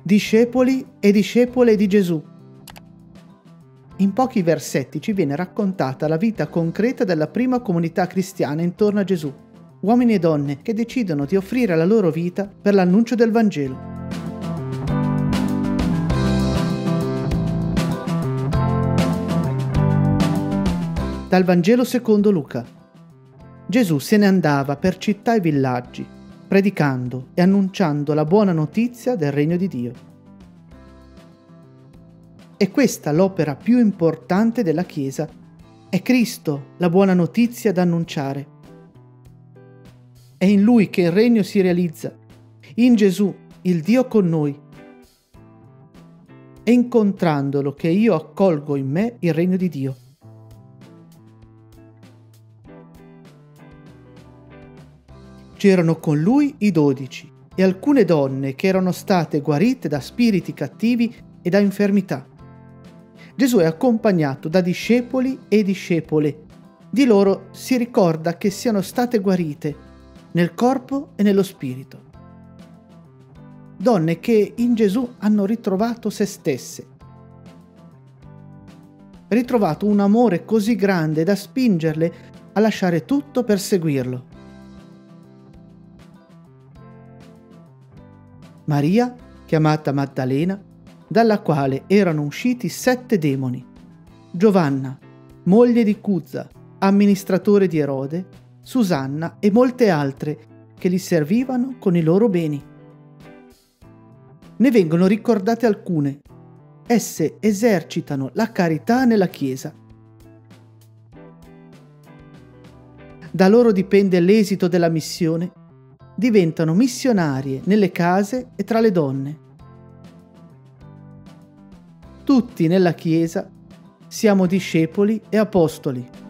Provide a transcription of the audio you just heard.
discepoli e discepole di Gesù. In pochi versetti ci viene raccontata la vita concreta della prima comunità cristiana intorno a Gesù, uomini e donne che decidono di offrire la loro vita per l'annuncio del Vangelo. Dal Vangelo secondo Luca. Gesù se ne andava per città e villaggi, predicando e annunciando la buona notizia del regno di Dio. È questa l'opera più importante della Chiesa. È Cristo la buona notizia da annunciare. È in Lui che il regno si realizza, in Gesù, il Dio con noi. È incontrandolo che io accolgo in me il regno di Dio. C'erano con lui i 12 e alcune donne che erano state guarite da spiriti cattivi e da infermità. Gesù è accompagnato da discepoli e discepole. Di loro si ricorda che siano state guarite nel corpo e nello spirito. Donne che in Gesù hanno ritrovato se stesse. Ritrovato un amore così grande da spingerle a lasciare tutto per seguirlo. Maria, chiamata Maddalena, dalla quale erano usciti 7 demoni. Giovanna, moglie di Cuzza, amministratore di Erode, Susanna e molte altre che li servivano con i loro beni. Ne vengono ricordate alcune. Esse esercitano la carità nella Chiesa. Da loro dipende l'esito della missione. Diventano missionarie nelle case e tra le donne. Tutti nella Chiesa siamo discepoli e apostoli.